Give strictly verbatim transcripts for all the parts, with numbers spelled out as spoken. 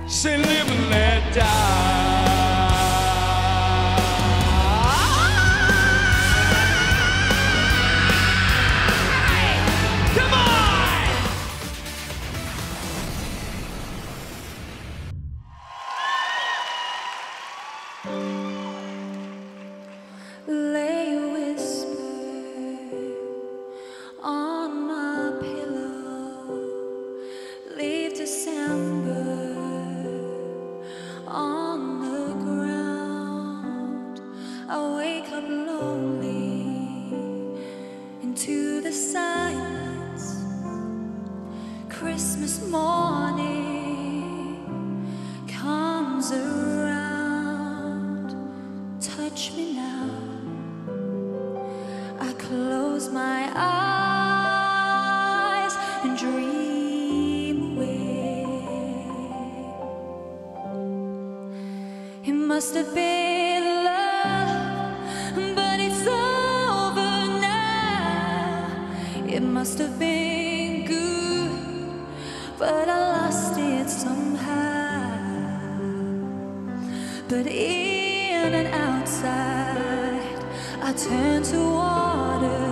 Say live and let die. Come on! Lay a whisper on my pillow. Leave December on the ground. I wake up lonely into the silence. Christmas morning comes around. Touch me now. I close my eyes and dream away. It must have been love, but it's over now. It must have been good, but I lost it somehow. But in and outside, I turn to water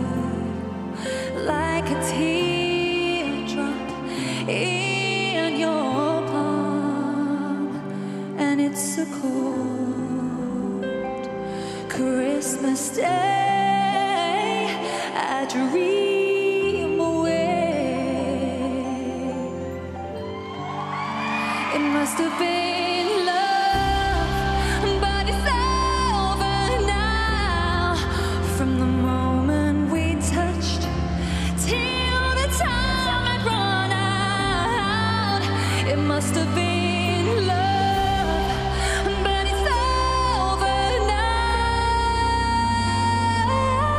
like a teardrop in your palm. And it's a cold Christmas day. I dream away. It must have been love, but it's over now. From the moment we touched till the time I'd run out. It must have been love, but it's over now.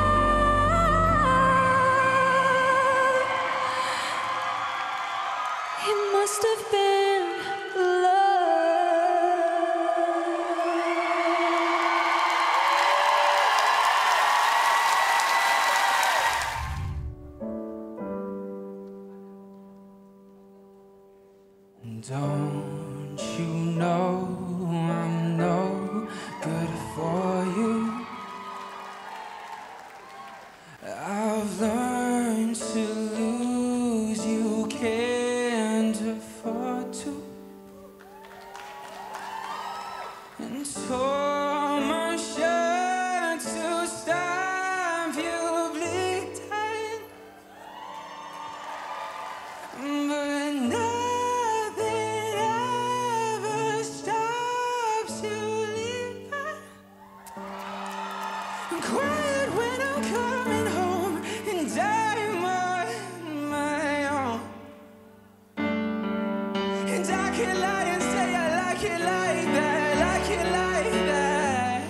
It must have been Don't you know I'm no good for you? I've learned to lose, you can't afford to. And tore my shirt to stop you bleeding. But now quiet when I'm coming home, and I'm on my own. And I can lie and say I like it like that, like it like that.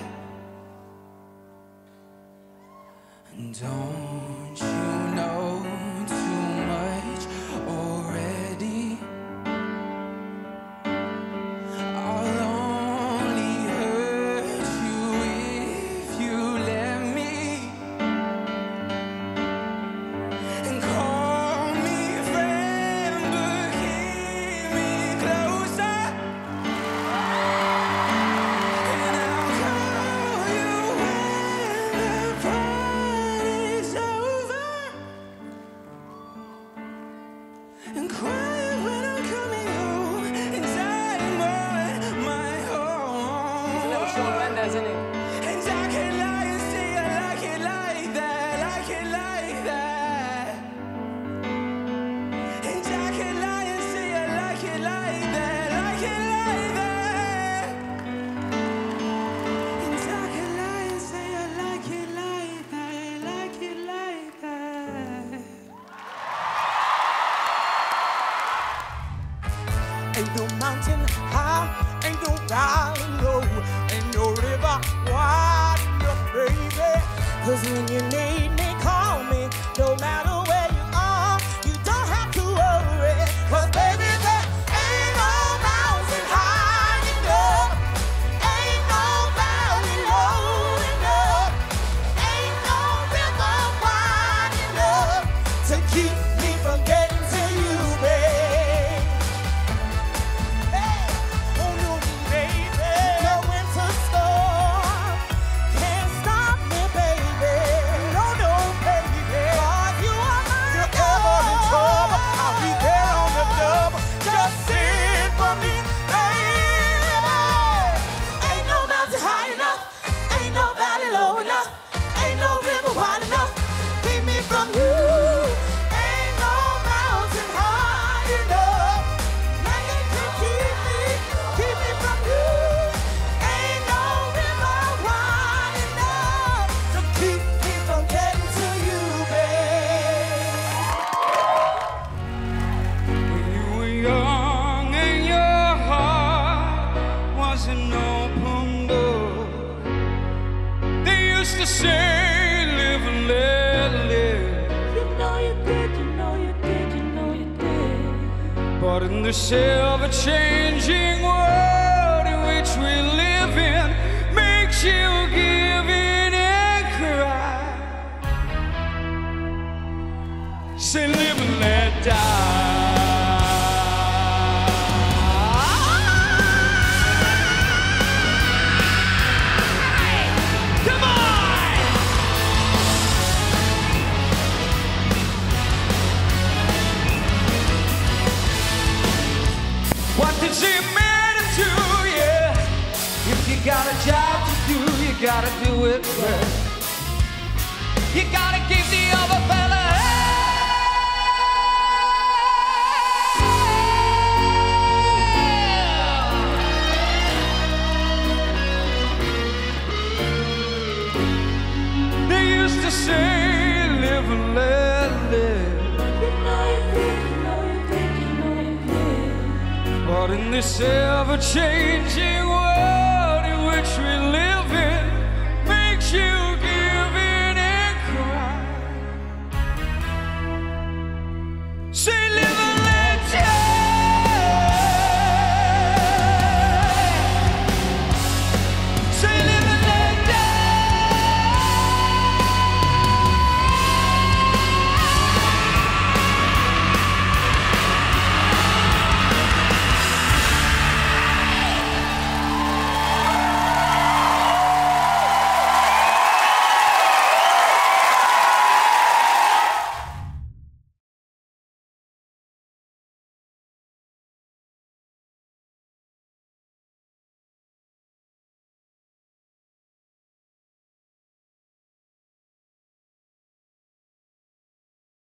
And don't you know too much already? I'll only hurt you if you let me. And call me friend, but keep me closer. And I'll call you when the party's over. And quiet when I'm coming home, and I'm on my own. Little Shawn Mendes, isn't it? And I can lie and say I like it like that, like it like that. And I can lie and say I like it like that, like it like that. And I can lie and say I like it like that, like it like that. Ain't no mountain high, ain't no valley low, ain't no river wide enough, baby. 'Cause when you need me, call me. No matter where you are, you don't have to worry. 'Cause baby, there ain't no mountain high enough, ain't no valley low enough, ain't no river wide enough to keep me from getting to you, babe. Hey. But in this ever-changing world in which we live in, makes you give in and cry. Say live and let die. Come on! What does it matter to you? If you got a job to do, you gotta do it well. You gotta give the other fella hell. They used to say, live and let live. But in this ever-changing world in which we live in, makes you give in and cry. See